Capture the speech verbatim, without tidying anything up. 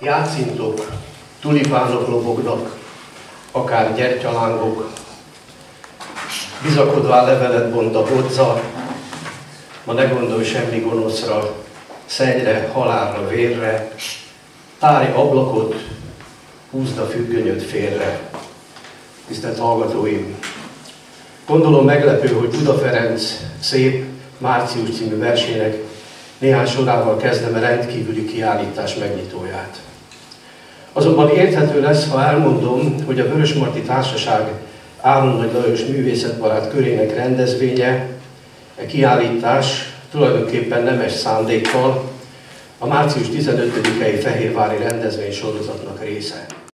Játszintok, tulipánok lobognak, akár gyertyalángok, bizakodvá levelet bont a bodza, ma ne gondolj semmi gonoszra, szennyre, halálra, vérre, tárj ablakot, húzd a függönyöt félre. Tisztelt hallgatóim! Gondolom meglepő, hogy Buda Ferenc Szép Március című versének néhány sorával kezdem a rendkívüli kiállítás megnyitóját. Azonban érthető lesz, ha elmondom, hogy a Vörösmarty Társaság Áron Nagy Lajos művészetbarát körének rendezvénye, a kiállítás tulajdonképpen nemes szándékkal a március tizenötödikei fehérvári rendezvény sorozatnak része.